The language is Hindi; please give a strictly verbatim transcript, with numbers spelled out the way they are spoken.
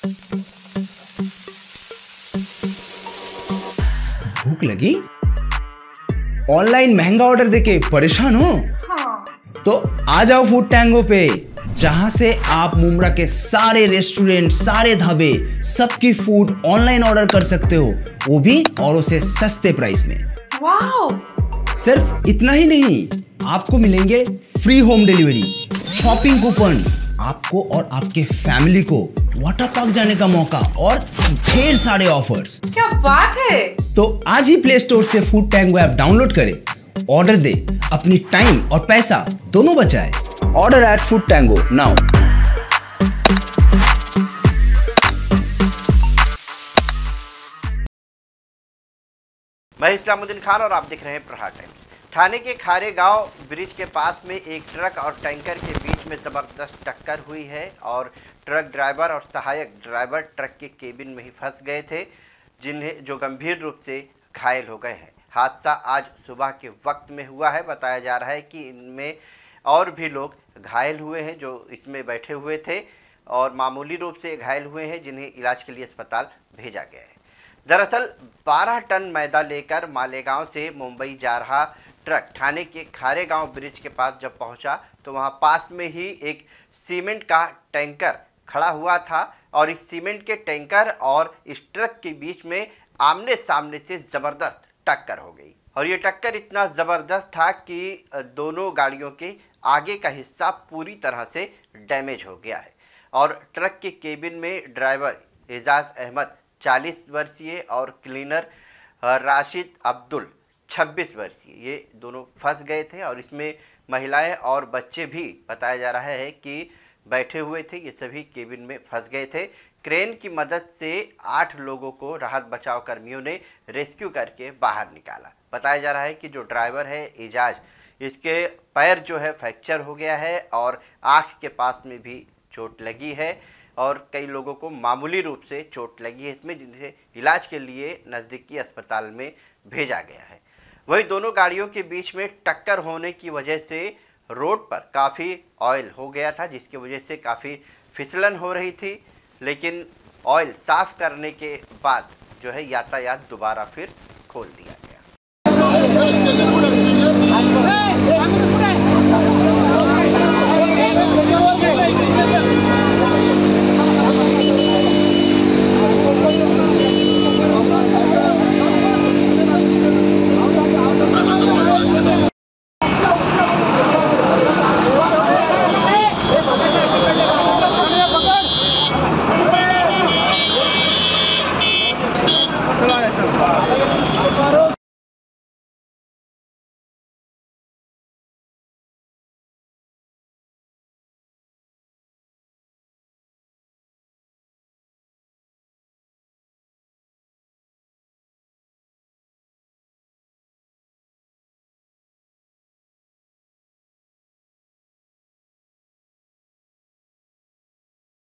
भूख लगी? ऑनलाइन महंगा ऑर्डर देके परेशान हो? हाँ। तो आ जाओ फूड टैंगो पे, जहां से आप मुंब्रा के सारे रेस्टोरेंट, सारे ढाबे, सबकी फूड ऑनलाइन ऑर्डर कर सकते हो, वो भी औरों से सस्ते प्राइस में। वाओ! सिर्फ इतना ही नहीं, आपको मिलेंगे free home delivery, shopping coupon, आपको और आपके फैमिली को वाटर पार्क जाने का मौका और ढेर सारे ऑफर्स। क्या बात है! तो आज ही प्ले स्टोर से फूड टैंगो ऐप डाउनलोड करें, ऑर्डर दे, अपनी टाइम और पैसा दोनों बचाए। Order at Food Tango now. मैं इस्लामुद्दीन खान और आप देख रहे हैं प्रहार टाइम्स। ठाणे के खारे गांव ब्रिज के पास में एक ट्रक और टैंकर के बीच में जबरदस्त टक्कर हुई है और ट्रक ड्राइवर और सहायक ड्राइवर ट्रक के केबिन में ही फंस गए थे, जिन्हें जो गंभीर रूप से घायल हो गए हैं। हादसा आज सुबह के वक्त में हुआ है। बताया जा रहा है कि इनमें और भी लोग घायल हुए हैं जो इसमें बैठे हुए थे और मामूली रूप से घायल हुए हैं, जिन्हें इलाज के लिए अस्पताल भेजा गया है। दरअसल बारह टन मैदा लेकर मालेगांव से मुंबई जा रहा ट्रक ठाणे के खारे गांव ब्रिज के पास जब पहुंचा तो वहां पास में ही एक सीमेंट का टैंकर खड़ा हुआ था और इस सीमेंट के टैंकर और इस ट्रक के बीच में आमने सामने से ज़बरदस्त टक्कर हो गई। और ये टक्कर इतना ज़बरदस्त था कि दोनों गाड़ियों के आगे का हिस्सा पूरी तरह से डैमेज हो गया है और ट्रक के केबिन में ड्राइवर एजाज अहमद चालीस वर्षीय और क्लीनर राशिद अब्दुल छब्बीस वर्षीय, ये दोनों फंस गए थे और इसमें महिलाएं और बच्चे भी बताया जा रहा है कि बैठे हुए थे। ये सभी केबिन में फंस गए थे। क्रेन की मदद से आठ लोगों को राहत बचाव कर्मियों ने रेस्क्यू करके बाहर निकाला। बताया जा रहा है कि जो ड्राइवर है एजाज, इसके पैर जो है फ्रैक्चर हो गया है और आँख के पास में भी चोट लगी है और कई लोगों को मामूली रूप से चोट लगी है इसमें, जिन्हें इलाज के लिए नज़दीकी अस्पताल में भेजा गया है। वहीं दोनों गाड़ियों के बीच में टक्कर होने की वजह से रोड पर काफ़ी ऑयल हो गया था, जिसकी वजह से काफ़ी फिसलन हो रही थी, लेकिन ऑयल साफ करने के बाद जो है यातायात दोबारा फिर खोल दिया गया।